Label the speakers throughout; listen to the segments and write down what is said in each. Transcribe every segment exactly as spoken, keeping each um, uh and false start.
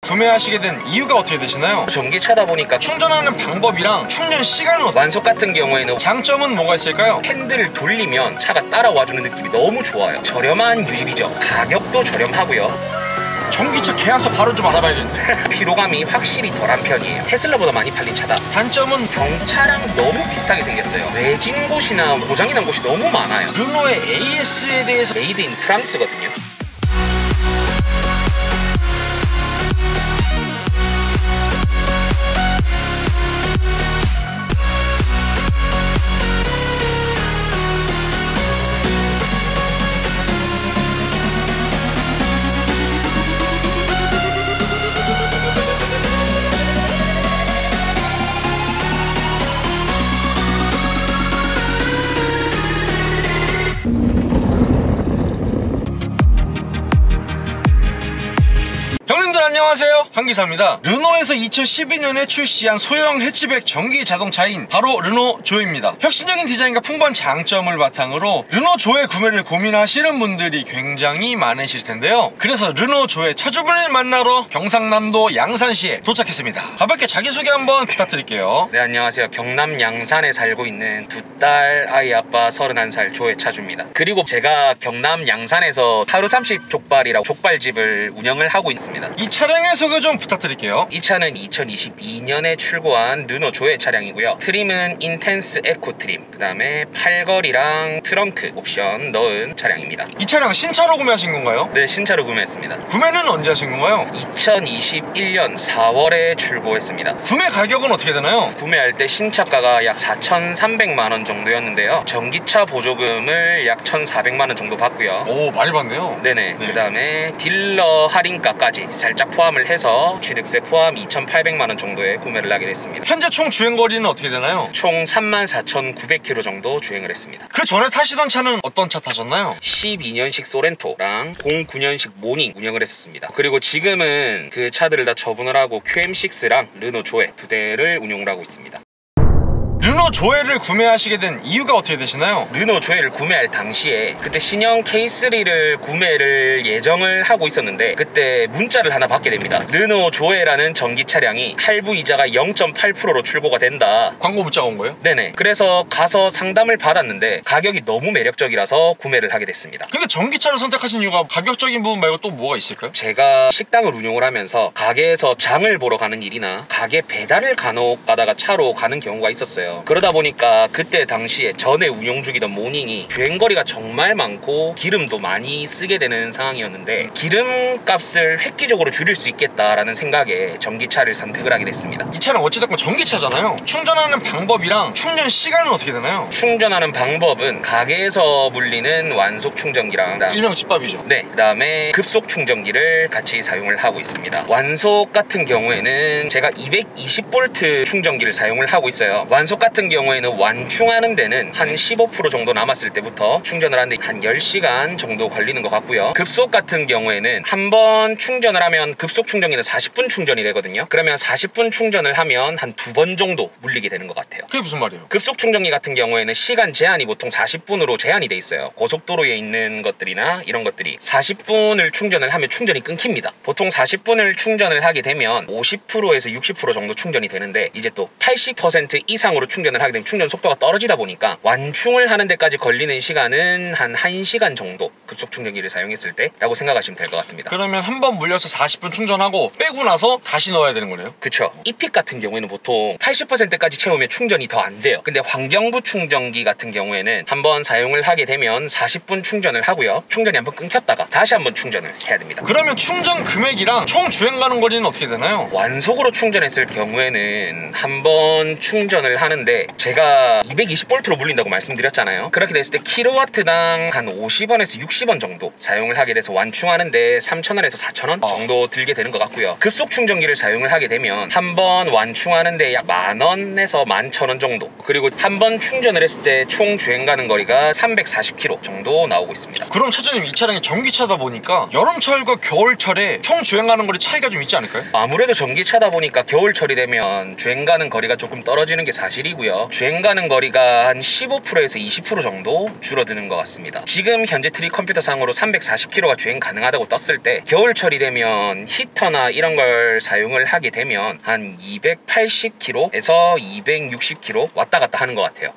Speaker 1: 구매하시게 된 이유가 어떻게 되시나요?
Speaker 2: 전기차다 보니까
Speaker 1: 충전하는 방법이랑 충전 시간은 어떻게...
Speaker 2: 완속 같은 경우에는
Speaker 1: 장점은 뭐가 있을까요?
Speaker 2: 핸들을 돌리면 차가 따라와주는 느낌이 너무 좋아요. 저렴한 유지비죠. 가격도 저렴하고요.
Speaker 1: 전기차 계약서 바로 좀 알아봐야겠네.
Speaker 2: 피로감이 확실히 덜한 편이에요. 테슬라보다 많이 팔린 차다.
Speaker 1: 단점은
Speaker 2: 경차랑 너무 비슷하게 생겼어요. 외진 곳이나 고장이 난 곳이 너무 많아요.
Speaker 1: 르노의 에이에스에 대해서
Speaker 2: 메이드 인 프랑스거든요.
Speaker 1: 안녕하세요, 한기사입니다. 르노에서 이천십이 년에 출시한 소형 해치백 전기 자동차인 바로 르노 조에입니다. 혁신적인 디자인과 풍부한 장점을 바탕으로 르노 조에 구매를 고민하시는 분들이 굉장히 많으실 텐데요. 그래서 르노 조에 차주분을 만나러 경상남도 양산시에 도착했습니다. 가볍게 자기소개 한번 부탁드릴게요.
Speaker 2: 네, 안녕하세요. 경남 양산에 살고 있는 두 딸 아이 아빠 서른한 살 조에 차주입니다. 그리고 제가 경남 양산에서 하루 삼십 족발이라고 족발집을 운영을 하고 있습니다.
Speaker 1: 이 차량의 소개 좀 부탁드릴게요.
Speaker 2: 이 차는 이천이십이 년에 출고한 르노 조에 차량이고요. 트림은 인텐스 에코 트림, 그 다음에 팔걸이랑 트렁크 옵션 넣은 차량입니다.
Speaker 1: 이 차량 신차로 구매하신 건가요?
Speaker 2: 네, 신차로 구매했습니다.
Speaker 1: 구매는 언제 하신 건가요?
Speaker 2: 이천이십일 년 사월에 출고했습니다.
Speaker 1: 구매 가격은 어떻게 되나요?
Speaker 2: 구매할 때 신차가가 약 사천삼백만 원 정도였는데요. 전기차 보조금을 약 천사백만 원 정도 받고요.
Speaker 1: 오, 많이 받네요.
Speaker 2: 네네.
Speaker 1: 네.
Speaker 2: 그 다음에 딜러 할인가까지 살짝 포함을 해서 취득세 포함 이천팔백만 원 정도에 구매를 하게 됐습니다.
Speaker 1: 현재 총 주행거리는 어떻게 되나요?
Speaker 2: 총 삼만 사천구백 킬로미터 정도 주행을 했습니다.
Speaker 1: 그 전에 타시던 차는 어떤 차 타셨나요?
Speaker 2: 십이 년식 소렌토랑 공구 년식 모닝 운영을 했었습니다. 그리고 지금은 그 차들을 다 처분을 하고 큐엠식스랑 르노 조에 두 대를 운영을 하고 있습니다.
Speaker 1: 르노 조에를 구매하시게 된 이유가 어떻게 되시나요?
Speaker 2: 르노 조에를 구매할 당시에 그때 신형 케이 쓰리를 구매를 예정을 하고 있었는데 그때 문자를 하나 받게 됩니다. 르노 조에라는 전기 차량이 할부 이자가 영 점 팔 퍼센트로 출고가 된다.
Speaker 1: 광고 문자가 온 거예요?
Speaker 2: 네네. 그래서 가서 상담을 받았는데 가격이 너무 매력적이라서 구매를 하게 됐습니다.
Speaker 1: 근데 전기차를 선택하신 이유가 가격적인 부분 말고 또 뭐가 있을까요?
Speaker 2: 제가 식당을 운영을 하면서 가게에서 장을 보러 가는 일이나 가게 배달을 간혹 가다가 차로 가는 경우가 있었어요. 그러다 보니까 그때 당시에 전에 운영 중이던 모닝이 주행거리가 정말 많고 기름도 많이 쓰게 되는 상황이었는데 기름값을 획기적으로 줄일 수 있겠다라는 생각에 전기차를 선택을 하게 됐습니다.
Speaker 1: 이 차량 어찌됐건 전기차잖아요. 충전하는 방법이랑 충전 시간은 어떻게 되나요?
Speaker 2: 충전하는 방법은 가게에서 물리는 완속 충전기랑
Speaker 1: 일명 집밥이죠.
Speaker 2: 네, 그 다음에 급속 충전기를 같이 사용을 하고 있습니다. 완속 같은 경우에는 제가 이백이십 볼트 충전기를 사용을 하고 있어요. 완속 같은 경우에는 완충하는 데는 한 십오 퍼센트 정도 남았을 때부터 충전을 하는데 한 열 시간 정도 걸리는 것 같고요. 급속 같은 경우에는 한 번 충전을 하면 급속 충전기는 사십 분 충전이 되거든요. 그러면 사십 분 충전을 하면 한 두 번 정도 물리게 되는 것 같아요.
Speaker 1: 그게 무슨 말이에요?
Speaker 2: 급속 충전기 같은 경우에는 시간 제한이 보통 사십 분으로 제한이 돼 있어요. 고속도로에 있는 것들이나 이런 것들이 사십 분을 충전을 하면 충전이 끊깁니다. 보통 사십 분을 충전을 하게 되면 오십 퍼센트에서 육십 퍼센트 정도 충전이 되는데 이제 또 팔십 퍼센트 이상으로 충전을 하게 되면 충전 속도가 떨어지다 보니까 완충을 하는 데까지 걸리는 시간은 한 1시간 정도 급속 충전기를 사용했을 때 라고 생각하시면 될 것 같습니다.
Speaker 1: 그러면 한 번 물려서 사십 분 충전하고 빼고 나서 다시 넣어야 되는 거네요?
Speaker 2: 그쵸. 이픽 같은 경우에는 보통 팔십 퍼센트까지 채우면 충전이 더 안 돼요. 근데 환경부 충전기 같은 경우에는 한번 사용을 하게 되면 사십 분 충전을 하고요. 충전이 한번 끊겼다가 다시 한번 충전을 해야 됩니다.
Speaker 1: 그러면 충전 금액이랑 총 주행 가는 거리는 어떻게 되나요?
Speaker 2: 완속으로 충전했을 경우에는 한번 충전을 하는데 제가 이백이십 볼트로 물린다고 말씀드렸잖아요. 그렇게 됐을 때 킬로와트당 한 오십 원에서 육십 원 정도 사용을 하게 돼서 완충하는데 삼천 원에서 사천 원 정도 들게 되는 것 같고요. 급속 충전기를 사용을 하게 되면 한 번 완충하는데 약 만 원에서 만 천 원 정도, 그리고 한 번 충전을 했을 때 총 주행 가는 거리가 삼백사십 킬로미터 정도 나오고 있습니다.
Speaker 1: 그럼 차주님, 이 차량이 전기차다 보니까 여름철과 겨울철에 총 주행 가는 거리 차이가 좀 있지 않을까요?
Speaker 2: 아무래도 전기차다 보니까 겨울철이 되면 주행 가는 거리가 조금 떨어지는 게 사실이에요. 일이고요. 주행 가는 거리가 한 십오 퍼센트에서 이십 퍼센트 정도 줄어드는 것 같습니다. 지금 현재 트리 컴퓨터상으로 삼백사십 킬로미터가 주행 가능하다고 떴을 때 겨울철이 되면 히터나 이런 걸 사용을 하게 되면 한 이백팔십 킬로미터에서 이백육십 킬로미터 왔다 갔다 하는 것 같아요.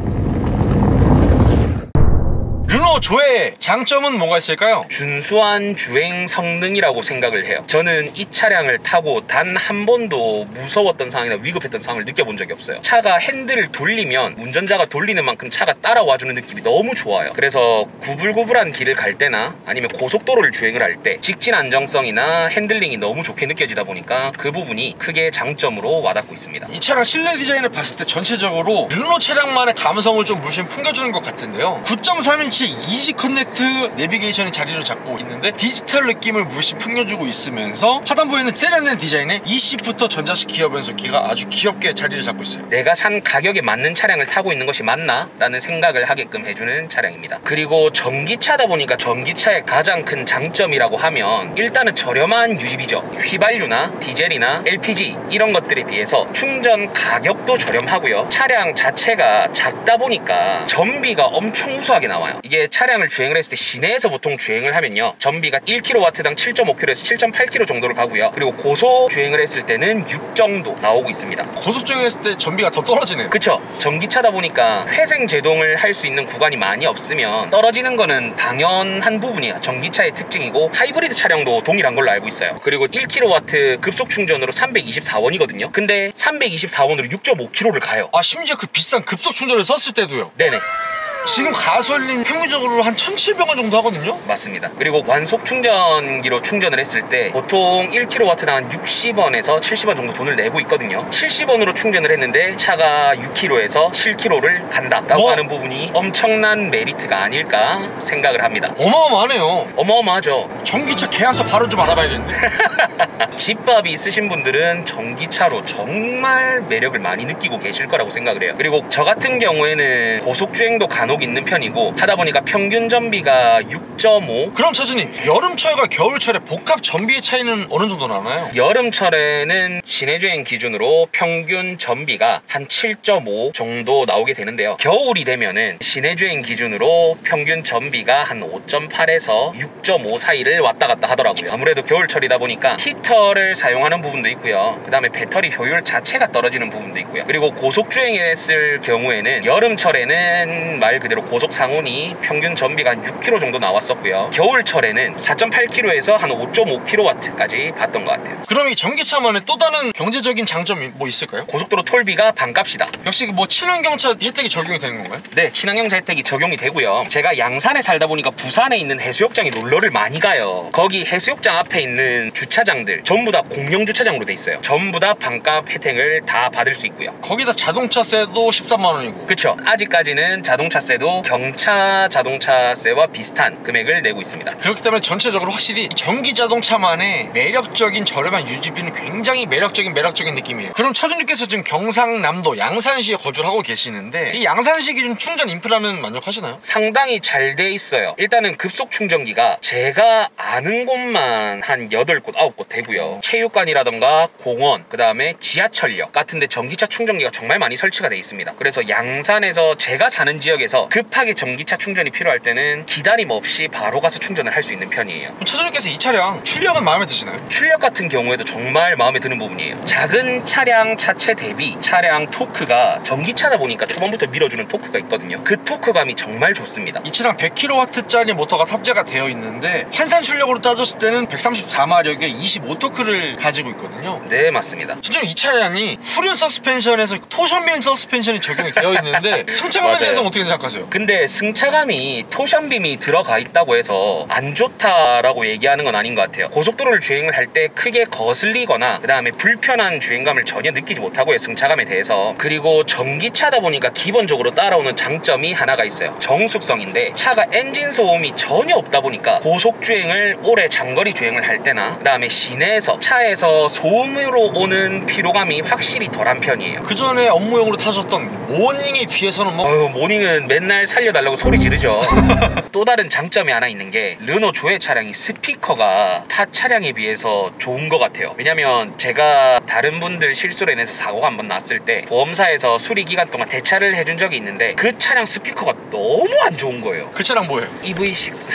Speaker 1: 르노 조의 장점은 뭐가 있을까요?
Speaker 2: 준수한 주행 성능이라고 생각을 해요. 저는 이 차량을 타고 단 한 번도 무서웠던 상황이나 위급했던 상황을 느껴본 적이 없어요. 차가 핸들을 돌리면 운전자가 돌리는 만큼 차가 따라와주는 느낌이 너무 좋아요. 그래서 구불구불한 길을 갈 때나 아니면 고속도로를 주행을 할 때 직진 안정성이나 핸들링이 너무 좋게 느껴지다 보니까 그 부분이 크게 장점으로 와닿고 있습니다.
Speaker 1: 이 차량 실내 디자인을 봤을 때 전체적으로 르노 차량만의 감성을 좀 물씬 풍겨주는 것 같은데요. 구 점 삼 인치 이지 커넥트 내비게이션이 자리를 잡고 있는데 디지털 느낌을 물씬 풍겨주고 있으면서 하단부에는 세련된 디자인의 이시프터 전자식 기어 변속기가 아주 귀엽게 자리를 잡고 있어요.
Speaker 2: 내가 산 가격에 맞는 차량을 타고 있는 것이 맞나? 라는 생각을 하게끔 해주는 차량입니다. 그리고 전기차다 보니까 전기차의 가장 큰 장점이라고 하면 일단은 저렴한 유지비죠. 휘발유나 디젤이나 엘피지 이런 것들에 비해서 충전 가격도 저렴하고요. 차량 자체가 작다 보니까 전비가 엄청 우수하게 나와요. 이게 차량을 주행을 했을 때 시내에서 보통 주행을 하면요, 전비가 일 킬로와트당 칠 점 오 킬로미터에서 칠 점 팔 킬로미터 정도를 가고요. 그리고 고속 주행을 했을 때는 육 정도 나오고 있습니다.
Speaker 1: 고속 주행했을 때 전비가 더 떨어지네요.
Speaker 2: 그쵸. 전기차다 보니까 회생 제동을 할 수 있는 구간이 많이 없으면 떨어지는 거는 당연한 부분이야. 전기차의 특징이고 하이브리드 차량도 동일한 걸로 알고 있어요. 그리고 일 킬로와트 급속 충전으로 삼백이십사 원이거든요 근데 삼백이십사 원으로 육 점 오 킬로미터를 가요.
Speaker 1: 아, 심지어 그 비싼 급속 충전을 썼을 때도요?
Speaker 2: 네네.
Speaker 1: 지금 가솔린 평균적으로 한 천칠백 원 정도 하거든요?
Speaker 2: 맞습니다. 그리고 완속 충전기로 충전을 했을 때 보통 일 킬로와트당 한 육십 원에서 칠십 원 정도 돈을 내고 있거든요. 칠십 원으로 충전을 했는데 차가 육 킬로미터에서 칠 킬로미터를 간다 라고
Speaker 1: 뭐?
Speaker 2: 하는 부분이 엄청난 메리트가 아닐까 생각을 합니다.
Speaker 1: 어마어마하네요.
Speaker 2: 어마어마하죠.
Speaker 1: 전기차 계약서 바로 좀 알아봐야겠는데.
Speaker 2: 집밥이 있으신 분들은 전기차로 정말 매력을 많이 느끼고 계실 거라고 생각을 해요. 그리고 저 같은 경우에는 고속주행도 간혹 있는 편이고 하다 보니까 평균 전비가 육 점 오.
Speaker 1: 그럼 차주님, 여름철과 겨울철에 복합 전비의 차이는 어느 정도 나나요?
Speaker 2: 여름철에는 시내주행 기준으로 평균 전비가 한 칠 점 오 정도 나오게 되는데요. 겨울이 되면은 시내주행 기준으로 평균 전비가 한 오 점 팔에서 육 점 오 사이를 왔다 갔다 하더라고요. 아무래도 겨울철이다 보니까 히터를 사용하는 부분도 있고요. 그 다음에 배터리 효율 자체가 떨어지는 부분도 있고요. 그리고 고속주행했을 경우에는 여름철에는 말 그대로 고속 상온이 평균 전비가 한 육 킬로미터 정도 나왔었고요. 겨울철에는 사 점 팔 킬로미터에서 한 오 점 오 킬로와트까지 봤던 것 같아요.
Speaker 1: 그럼 이 전기차만의 또 다른 경제적인 장점이 뭐 있을까요?
Speaker 2: 고속도로 톨비가 반값이다.
Speaker 1: 역시 뭐 친환경차 혜택이 적용이 되는 건가요?
Speaker 2: 네, 친환경차 혜택이 적용이 되고요. 제가 양산에 살다 보니까 부산에 있는 해수욕장에 놀러를 많이 가요. 거기 해수욕장 앞에 있는 주차장들 전부 다 공영 주차장으로 돼 있어요. 전부 다 반값 혜택을 다 받을 수 있고요.
Speaker 1: 거기다 자동차세도 십삼만 원이고.
Speaker 2: 그쵸. 아직까지는 자동차세도 경차 자동차세와 비슷한 금액을 내고 있습니다.
Speaker 1: 그렇기 때문에 전체적으로 확실히 전기 자동차만의 매력적인 저렴한 유지비는 굉장히 매력적인 매력적인 느낌이에요. 그럼 차주님께서 지금 경상남도 양산시에 거주를 하고 계시는데 이 양산시 기준 충전 인프라는 만족하시나요?
Speaker 2: 상당히 잘 돼 있어요. 일단은 급속 충전기가 제가 아는 곳만 한 여덟 곳, 아홉 곳 되고요. 체육관이라던가 공원, 그 다음에 지하철역 같은데 전기차 충전기가 정말 많이 설치가 돼 있습니다. 그래서 양산에서 제가 사는 지역에서 급하게 전기차 충전이 필요할 때는 기다림 없이 바로 가서 충전을 할 수 있는 편이에요.
Speaker 1: 그럼 차주님께서 이 차량 출력은 마음에 드시나요?
Speaker 2: 출력 같은 경우에도 정말 마음에 드는 부분이에요. 작은 차량 차체 대비 차량 토크가 전기차다 보니까 초반부터 밀어주는 토크가 있거든요. 그 토크감이 정말 좋습니다.
Speaker 1: 이 차량 백 킬로와트짜리 모터가 탑재가 되어 있는데 환산 출력으로 따졌을 때는 백삼십사 마력의 이십오 토크를 가지고 있거든요.
Speaker 2: 네, 맞습니다.
Speaker 1: 실제로 이 차량이 후륜 서스펜션에서 토션빔 서스펜션이 적용이 되어 있는데 승차감에 대해서는 어떻게 생각하세요?
Speaker 2: 근데 승차감이 토션빔이 들어가 있다고 해서 안 좋다라고 얘기하는 건 아닌 것 같아요. 고속도로를 주행을 할 때 크게 거슬리거나 그 다음에 불편한 주행감을 전혀 느끼지 못하고요. 승차감에 대해서. 그리고 전기차다 보니까 기본적으로 따라오는 장점이 하나가 있어요. 정숙성인데 차가 엔진 소음이 전혀 없다 보니까 고속주행을 오래 장거리 주행을 할 때나 그 다음에 시내에서 차에서 소음으로 오는 피로감이 확실히 덜한 편이에요.
Speaker 1: 그 전에 업무용으로 타셨던 모닝에 비해서는 뭐
Speaker 2: 어휴, 모닝은 맨 맨날 살려달라고 소리 지르죠. 또 다른 장점이 하나 있는 게 르노 조회 차량이 스피커가 타 차량에 비해서 좋은 것 같아요. 왜냐면 제가 다른 분들 실수로 인해서 사고가 한번 났을 때 보험사에서 수리 기간 동안 대차를 해준 적이 있는데 그 차량 스피커가 너무 안 좋은 거예요.
Speaker 1: 그 차량 뭐예요?
Speaker 2: 이브이 식스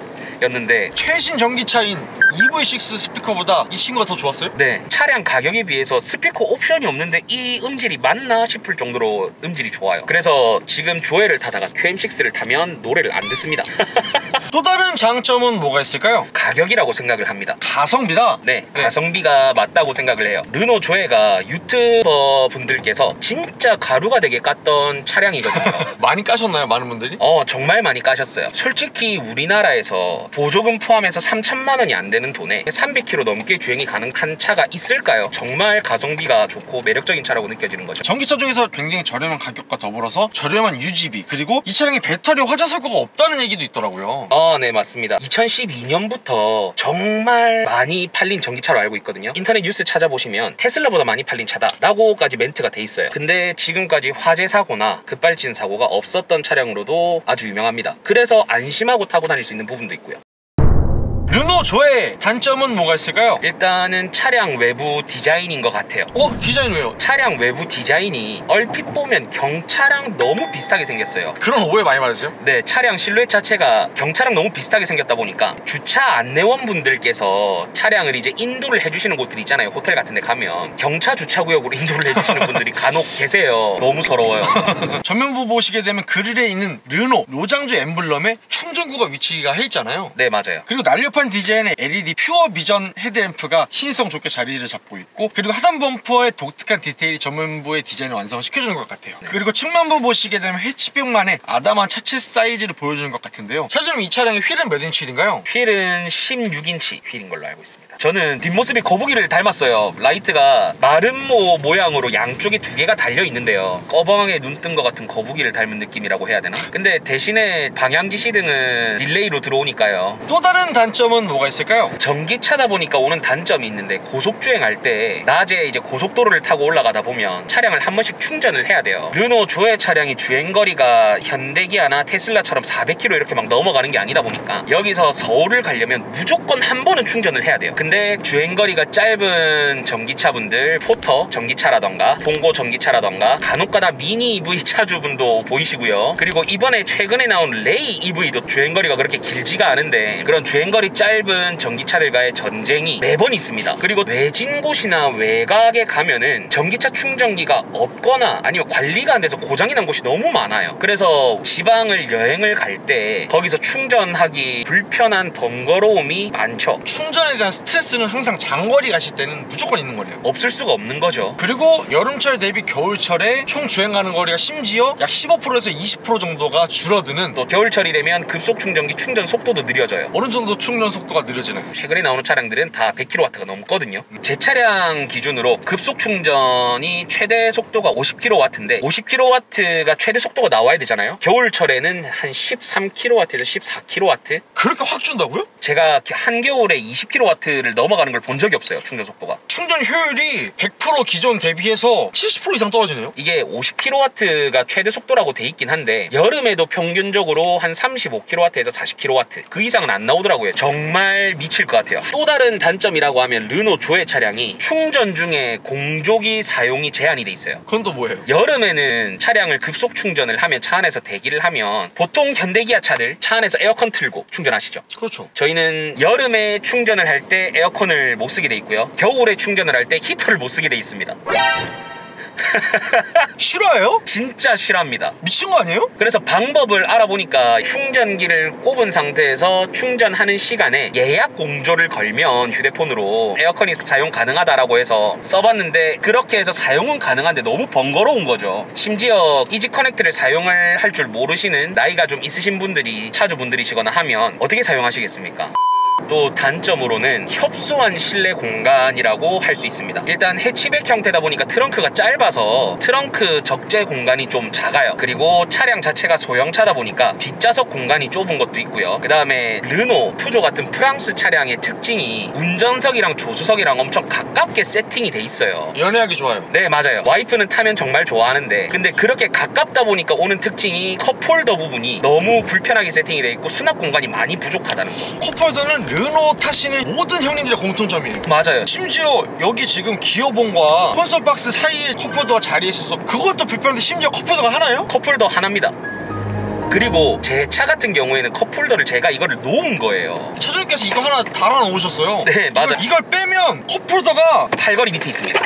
Speaker 2: 였는데
Speaker 1: 최신 전기차인 이브이 식스 스피커보다 이 친구가 더 좋았어요?
Speaker 2: 네, 차량 가격에 비해서 스피커 옵션이 없는데 이 음질이 맞나 싶을 정도로 음질이 좋아요. 그래서 지금 조회를 타다가 큐엠식스를 타면 노래를 안 듣습니다.
Speaker 1: 또 다른 장점은 뭐가 있을까요?
Speaker 2: 가격이라고 생각을 합니다.
Speaker 1: 가성비다?
Speaker 2: 네, 네, 가성비가 맞다고 생각을 해요. 르노 조회가 유튜버 분들께서 진짜 가루가 되게 깠던 차량이거든요.
Speaker 1: 많이 까셨나요? 많은 분들이?
Speaker 2: 어, 정말 많이 까셨어요. 솔직히 우리나라에서 보조금 포함해서 삼천만 원이 안 되는 돈에 삼백 킬로미터 넘게 주행이 가능한 차가 있을까요? 정말 가성비가 좋고 매력적인 차라고 느껴지는 거죠.
Speaker 1: 전기차 중에서 굉장히 저렴한 가격과 더불어서 저렴한 유지비, 그리고 이 차량에 배터리 화자 사고가 없다는 얘기도 있더라고요.
Speaker 2: 어, 네, 맞습니다. 이천십이 년부터 정말 많이 팔린 전기차로 알고 있거든요. 인터넷 뉴스 찾아보시면 테슬라보다 많이 팔린 차다 라고까지 멘트가 돼 있어요. 근데 지금까지 화재 사고나 급발진 사고가 없었던 차량으로도 아주 유명합니다. 그래서 안심하고 타고 다닐 수 있는 부분도 있고요.
Speaker 1: 르노 조의 단점은 뭐가 있을까요?
Speaker 2: 일단은 차량 외부 디자인인 것 같아요.
Speaker 1: 어? 디자인 왜요?
Speaker 2: 차량 외부 디자인이 얼핏 보면 경차랑 너무 비슷하게 생겼어요.
Speaker 1: 그런 오해 많이 받으세요?
Speaker 2: 네, 차량 실루엣 자체가 경차랑 너무 비슷하게 생겼다 보니까 주차 안내원 분들께서 차량을 이제 인도를 해주시는 곳들 있잖아요. 호텔 같은 데 가면 경차 주차구역으로 인도를 해주시는 분들이 간혹 계세요. 너무 서러워요.
Speaker 1: 전면부 보시게 되면 그릴에 있는 르노 로장주 엠블럼에 충전구가 위치가 해 있잖아요.
Speaker 2: 네, 맞아요.
Speaker 1: 그리고 날렵한 디자인의 엘이디 퓨어 비전 헤드램프가 신성 좋게 자리를 잡고 있고, 그리고 하단 범퍼의 독특한 디테일이 전면부의 디자인을 완성을 시켜주는 것 같아요. 네. 그리고 측면부 보시게 되면 해치백만의 아담한 차체 사이즈를 보여주는 것 같은데요. 현재는 이 차량의 휠은 몇 인치 휠인가요?
Speaker 2: 휠은 십육 인치 휠인 걸로 알고 있습니다. 저는 뒷모습이 거북이를 닮았어요. 라이트가 마름모 모양으로 양쪽에 두 개가 달려 있는데요. 꺼벙하게 눈 뜬 것 같은 거북이를 닮은 느낌이라고 해야 되나? 근데 대신에 방향지 시등은 릴레이로 들어오니까요.
Speaker 1: 또 다른 단점은 뭐가 있을까요?
Speaker 2: 전기차다 보니까 오는 단점이 있는데 고속주행할 때 낮에 이제 고속도로를 타고 올라가다 보면 차량을 한 번씩 충전을 해야 돼요. 르노 조회 차량이 주행거리가 현대기아나 테슬라처럼 사백 킬로미터 이렇게 막 넘어가는 게 아니다 보니까 여기서 서울을 가려면 무조건 한 번은 충전을 해야 돼요. 근데 주행거리가 짧은 전기차분들, 포터 전기차라던가 봉고 전기차라던가 간혹가다 미니 이브이 차주분도 보이시고요. 그리고 이번에 최근에 나온 레이 이브이도 주행거리가 그렇게 길지가 않은데 그런 주행거리 짧은 전기차들과의 전쟁이 매번 있습니다. 그리고 외진 곳이나 외곽에 가면은 전기차 충전기가 없거나 아니면 관리가 안 돼서 고장이 난 곳이 너무 많아요. 그래서 지방을 여행을 갈 때 거기서 충전하기 불편한 번거로움이 많죠.
Speaker 1: 충전에 대한 스트레스는 항상 장거리 가실 때는 무조건 있는 거래요.
Speaker 2: 없을 수가 없는 거죠.
Speaker 1: 그리고 여름철 대비 겨울철에 총 주행가는 거리가 심지어 약 십오 퍼센트에서 이십 퍼센트 정도가 줄어드는,
Speaker 2: 또 겨울철이 되면 급속 충전기 충전 속도도 느려져요.
Speaker 1: 어느 정도 충전 속도가 느려지나요?
Speaker 2: 최근에 나오는 차량들은 다 백 킬로와트가 넘거든요. 제 차량 기준으로 급속 충전이 최대 속도가 오십 킬로와트인데 오십 킬로와트가 최대 속도가 나와야 되잖아요. 겨울철에는 한 십삼 킬로와트에서 십사 킬로와트?
Speaker 1: 그렇게 확 준다고요?
Speaker 2: 제가 한겨울에 이십 킬로와트를 넘어가는 걸 본 적이 없어요. 충전 속도가.
Speaker 1: 충전 효율이 백 퍼센트 기존 대비해서 칠십 퍼센트 이상 떨어지네요.
Speaker 2: 이게 오십 킬로와트가 최대 속도라고 돼 있긴 한데 여름에도 평균적으로 한 삼십오 킬로와트에서 사십 킬로와트 그 이상은 안 나오더라고요. 정말 미칠 것 같아요. 또 다른 단점이라고 하면 르노 조회 차량이 충전 중에 공조기 사용이 제한이 돼 있어요.
Speaker 1: 그건 또 뭐예요?
Speaker 2: 여름에는 차량을 급속 충전을 하면 차 안에서 대기를 하면 보통 현대기아 차들 차 안에서 에어컨 틀고 충전하시죠.
Speaker 1: 그렇죠.
Speaker 2: 저희는 여름에 충전을 할 때 에어컨을 못 쓰게 돼 있고요. 겨울에 충전을 할 때 히터를 못 쓰게 돼 있습니다.
Speaker 1: 싫어요?
Speaker 2: 진짜 싫어합니다.
Speaker 1: 미친 거 아니에요?
Speaker 2: 그래서 방법을 알아보니까 충전기를 꼽은 상태에서 충전하는 시간에 예약 공조를 걸면 휴대폰으로 에어컨이 사용 가능하다라고 해서 써봤는데 그렇게 해서 사용은 가능한데 너무 번거로운 거죠. 심지어 이지 커넥트를 사용을 할 줄 모르시는 나이가 좀 있으신 분들이 차주분들이시거나 하면 어떻게 사용하시겠습니까? 또 단점으로는 협소한 실내 공간이라고 할 수 있습니다. 일단 해치백 형태다 보니까 트렁크가 짧아서 트렁크 적재 공간이 좀 작아요. 그리고 차량 자체가 소형차다 보니까 뒷좌석 공간이 좁은 것도 있고요. 그 다음에 르노, 푸조 같은 프랑스 차량의 특징이 운전석이랑 조수석이랑 엄청 가깝게 세팅이 돼 있어요.
Speaker 1: 연애하기 좋아요.
Speaker 2: 네, 맞아요. 와이프는 타면 정말 좋아하는데 근데 그렇게 가깝다 보니까 오는 특징이 컵홀더 부분이 너무 불편하게 세팅이 돼 있고 수납 공간이 많이 부족하다는 거.
Speaker 1: 컵홀더는 르노 타시는 모든 형님들의 공통점이에요.
Speaker 2: 맞아요.
Speaker 1: 심지어 여기 지금 기어봉과 콘솔 박스 사이에 컵홀더가 자리에 있어서 그것도 불편한데 심지어 컵홀더가 하나요?
Speaker 2: 컵홀더 하나입니다. 그리고 제 차 같은 경우에는 컵홀더를 제가 이거를 놓은 거예요.
Speaker 1: 차주님께서 이거 하나 달아 놓으셨어요.
Speaker 2: 네, 맞아요.
Speaker 1: 이걸, 이걸 빼면 컵홀더가
Speaker 2: 팔걸이 밑에 있습니다.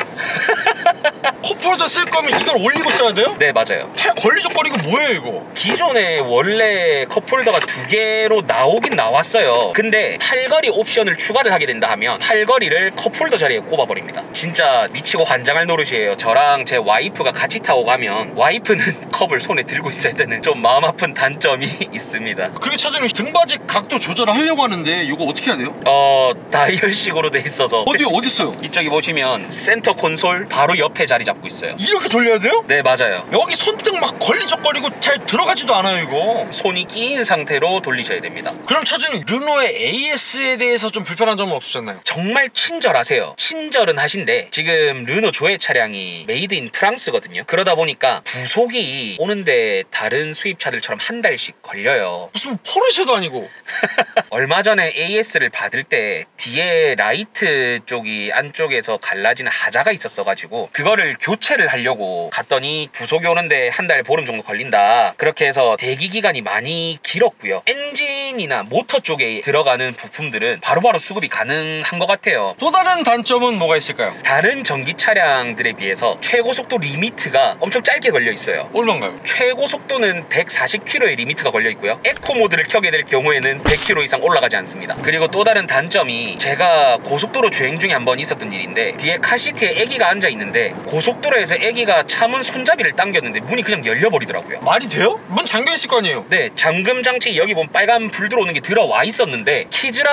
Speaker 1: 컵홀더 쓸 거면 이걸 올리고 써야 돼요?
Speaker 2: 네, 맞아요.
Speaker 1: 팔 걸리적거리고 뭐예요 이거?
Speaker 2: 기존에 원래 컵홀더가 두 개로 나오긴 나왔어요. 근데 팔걸이 옵션을 추가를 하게 된다 하면 팔걸이를 컵홀더 자리에 꼽아버립니다. 진짜 미치고 환장할 노릇이에요. 저랑 제 와이프가 같이 타고 가면 와이프는 컵을 손에 들고 있어야 되는 좀 마음 아픈 단점이 있습니다.
Speaker 1: 그리고 차주님 등받이 각도 조절을 하려고 하는데 이거 어떻게 해야 돼요?
Speaker 2: 어... 다이얼식으로 돼 있어서
Speaker 1: 어디 어디 있어요?
Speaker 2: 이쪽에 보시면 센터 콘솔 바로 옆에 자리 잡고 있어요.
Speaker 1: 이렇게 돌려야 돼요?
Speaker 2: 네, 맞아요.
Speaker 1: 여기 손등 막 걸리적거리고 잘 들어가지도 않아요 이거.
Speaker 2: 손이 끼인 상태로 돌리셔야 됩니다.
Speaker 1: 그럼 차주님 르노의 에이에스에 대해서 좀 불편한 점은 없으셨나요?
Speaker 2: 정말 친절하세요. 친절은 하신데 지금 르노 조회 차량이 메이드 인 프랑스거든요. 그러다 보니까 부속이 오는데 다른 수입차들처럼 한 달씩 걸려요.
Speaker 1: 무슨 포르쉐도 아니고.
Speaker 2: 얼마 전에 에이에스를 받을 때 뒤에 라이트 쪽이 안쪽에서 갈라지는 하자가 있었어가지고 그거를 교체를 하려고 갔더니 부속이 오는데 한 달 보름 정도 걸린다. 그렇게 해서 대기 기간이 많이 길었고요. 엔진이나 모터 쪽에 들어가는 부품들은 바로바로 수급이 가능한 것 같아요.
Speaker 1: 또 다른 단점은 뭐가 있을까요?
Speaker 2: 다른 전기 차량들에 비해서 최고 속도 리미트가 엄청 짧게 걸려 있어요.
Speaker 1: 얼마인가요?
Speaker 2: 최고 속도는 백사십 킬로미터의 리미트가 걸려 있고요. 에코 모드를 켜게 될 경우에는 백 킬로미터 이상 올라가지 않습니다. 그리고 또 다른 단점이 제가 고속도로 주행 중에 한 번 있었던 일인데 뒤에 카시트에 애기가 앉아 있는데 고속도로에서 애기가 차문 손잡이를 당겼는데 문이 그냥 열려버리더라고요.
Speaker 1: 말이 돼요? 문 잠겨 있을 거 아니에요?
Speaker 2: 네, 잠금 장치 여기 보면 빨간 불 들어오는 게 들어와 있었는데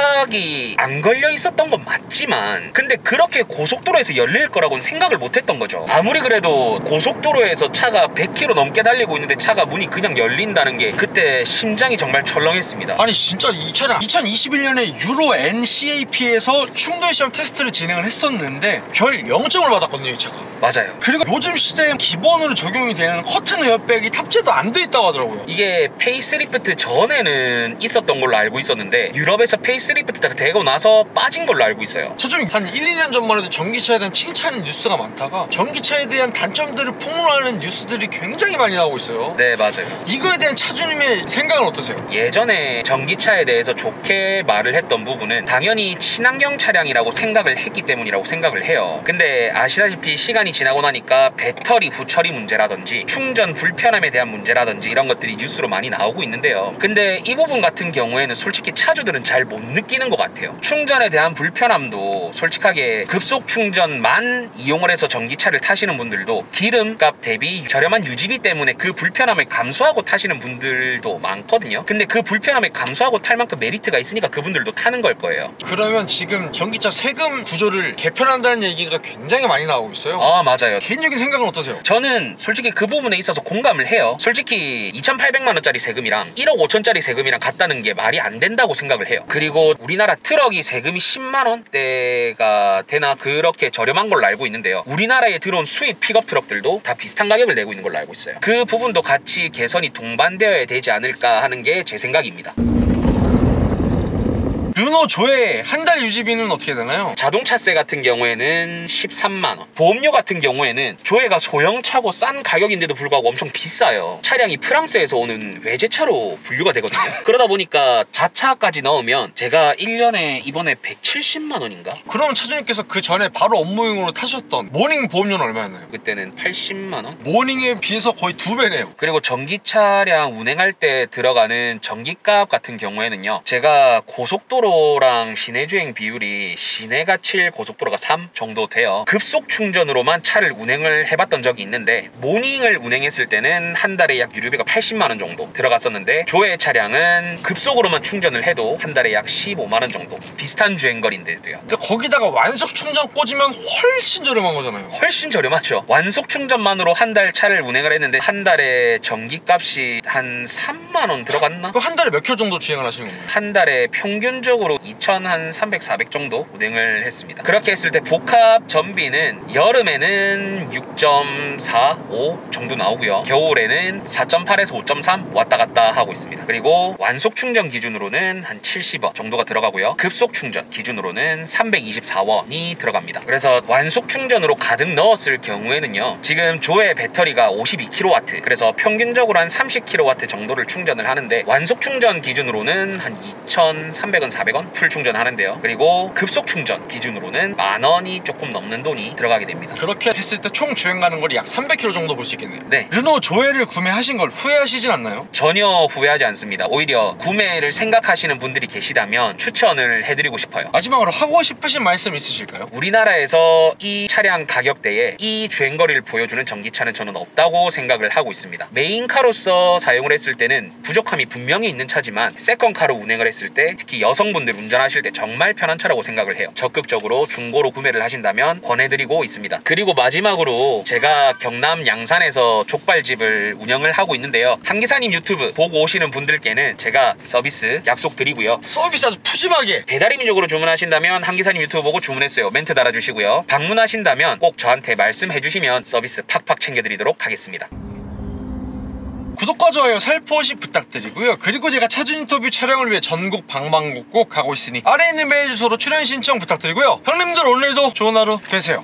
Speaker 2: 키즈락이 안 걸려 있었던 건 맞지만 근데 그렇게 고속도로에서 열릴 거라고는 생각을 못 했던 거죠. 아무리 그래도 고속도로에서 차가 백 킬로미터 넘게 달리고 있는데 차가 문이 그냥 열린다는 게 그때 심장이 정말 철렁했습니다.
Speaker 1: 아니 진짜 이 차량 이천이십일 년에 유로 엔씨에이피에서 충돌 시험 테스트를 진행을 했었는데 별 영 점을 받았거든요 이 차가.
Speaker 2: 맞아요.
Speaker 1: 그리고 요즘 시대에 기본으로 적용이 되는 커튼 에어백이 탑재도 안 돼 있다고 하더라고요.
Speaker 2: 이게 페이스리프트 전에는 있었던 걸로 알고 있었는데 유럽에서 페이스리프트가 되고 나서 빠진 걸로 알고 있어요.
Speaker 1: 차주님 한 일, 이 년 전만 해도 전기차에 대한 칭찬 뉴스가 많다가 전기차에 대한 단점들을 폭로하는 뉴스들이 굉장히 많이 나오고 있어요.
Speaker 2: 네, 맞아요.
Speaker 1: 이거에 대한 차주님의 생각은 어떠세요?
Speaker 2: 예전에 전기차에 대해서 좋게 말을 했던 부분은 당연히 친환경 차량이라고 생각을 했기 때문이라고 생각을 해요. 근데 아시다시피 시간이 지나고 나니까 배터리 후처리 문제라든지 충전 불편함에 대한 문제라든지 이런 것들이 뉴스로 많이 나오고 있는데요. 근데 이 부분 같은 경우에는 솔직히 차주들은 잘 못 느끼는 것 같아요. 충전에 대한 불편함도 솔직하게 급속 충전만 이용을 해서 전기차를 타시는 분들도 기름값 대비 저렴한 유지비 때문에 그 불편함을 감수하고 타시는 분들도 많거든요. 근데 그 불편함을 감수하고 탈 만큼 메리트가 있으니까 그분들도 타는 걸 거예요.
Speaker 1: 그러면 지금 전기차 세금 구조를 개편한다는 얘기가 굉장히 많이 나오고 있어요.
Speaker 2: 아, 맞아요.
Speaker 1: 개인적인 생각은 어떠세요?
Speaker 2: 저는 솔직히 그 부분에 있어서 공감을 해요. 솔직히 이천팔백만 원짜리 세금이랑 일억 오천짜리 세금이랑 같다는 게 말이 안 된다고 생각을 해요. 그리고 우리나라 트럭이 세금이 십만 원대가 되나 그렇게 저렴한 걸로 알고 있는데요. 우리나라에 들어온 수입 픽업 트럭들도 다 비슷한 가격을 내고 있는 걸로 알고 있어요. 그 부분도 같이 개선이 동반되어야 되지 않을까 하는 게 제 생각입니다.
Speaker 1: 르노 조회 한 달 유지비는 어떻게 되나요?
Speaker 2: 자동차세 같은 경우에는 십삼만 원, 보험료 같은 경우에는 조회가 소형차고 싼 가격인데도 불구하고 엄청 비싸요. 차량이 프랑스에서 오는 외제차로 분류가 되거든요. 그러다 보니까 자차까지 넣으면 제가 일 년에 이번에 백칠십만 원인가?
Speaker 1: 그러면 차주님께서 그 전에 바로 업무용으로 타셨던 모닝 보험료는 얼마였나요?
Speaker 2: 그때는 팔십만 원?
Speaker 1: 모닝에 비해서 거의 두 배네요.
Speaker 2: 그리고 전기 차량 운행할 때 들어가는 전기값 같은 경우에는요, 제가 고속도로 고속도로랑 시내주행 비율이 시내가 칠, 고속도로가 삼 정도 돼요. 급속 충전으로만 차를 운행을 해봤던 적이 있는데 모닝을 운행했을 때는 한 달에 약 유류비가 팔십만 원 정도 들어갔었는데 조회 차량은 급속으로만 충전을 해도 한 달에 약 십오만 원 정도, 비슷한 주행거리인데도요.
Speaker 1: 근데 거기다가 완속 충전 꽂으면 훨씬 저렴한 거잖아요.
Speaker 2: 훨씬 저렴하죠. 완속 충전만으로 한 달 차를 운행을 했는데 한 달에 전기값이 한 삼만 원 들어갔나?
Speaker 1: 한 달에 몇 킬로 정도 주행을 하시는 건가요?
Speaker 2: 한 달에 평균적으로 이천삼백, 사백 정도 운행을 했습니다. 그렇게 했을 때 복합 전비는 여름에는 육 점 사오 정도 나오고요. 겨울에는 사 점 팔에서 오 점 삼 왔다 갔다 하고 있습니다. 그리고 완속 충전 기준으로는 한 칠십 원 정도가 들어가고요. 급속 충전 기준으로는 삼백이십사 원이 들어갑니다. 그래서 완속 충전으로 가득 넣었을 경우에는요, 지금 조회 배터리가 오십이 킬로와트, 그래서 평균적으로 한 삼십 킬로와트 정도를 충전을 하는데 완속 충전 기준으로는 한 이천삼백 원, 사백 원 풀 충전하는데요. 그리고 급속 충전 기준으로는 만 원이 조금 넘는 돈이 들어가게 됩니다.
Speaker 1: 그렇게 했을 때 총 주행 가는 거리 약 삼백 킬로 정도 볼 수 있겠네요.
Speaker 2: 네.
Speaker 1: 르노 조회를 구매하신 걸 후회하시진 않나요?
Speaker 2: 전혀 후회하지 않습니다. 오히려 구매를 생각하시는 분들이 계시다면 추천을 해드리고 싶어요.
Speaker 1: 마지막으로 하고 싶으신 말씀 있으실까요?
Speaker 2: 우리나라에서 이 차량 가격대에 이 주행거리를 보여주는 전기차는 저는 없다고 생각을 하고 있습니다. 메인카로서 사용을 했을 때는 부족함이 분명히 있는 차지만 세컨카로 운행을 했을 때, 특히 여성분들 운전하실 때 정말 편한 차라고 생각을 해요. 적극적으로 중고로 구매를 하신다면 권해드리고 있습니다. 그리고 마지막으로 제가 경남 양산에서 족발집을 운영을 하고 있는데요. 한기사님 유튜브 보고 오시는 분들께는 제가 서비스 약속드리고요.
Speaker 1: 서비스 아주 푸짐하게
Speaker 2: 배달의민족으로 주문하신다면 한기사님 유튜브 보고 주문했어요 멘트 달아주시고요. 방문하신다면 꼭 저한테 말씀해주시면 서비스 팍팍 챙겨드리도록 하겠습니다.
Speaker 1: 구독과 좋아요 살포시 부탁드리고요. 그리고 제가 차주 인터뷰 촬영을 위해 전국 방방곡곡 가고 있으니 아래에 있는 메일 주소로 출연 신청 부탁드리고요. 형님들 오늘도 좋은 하루 되세요.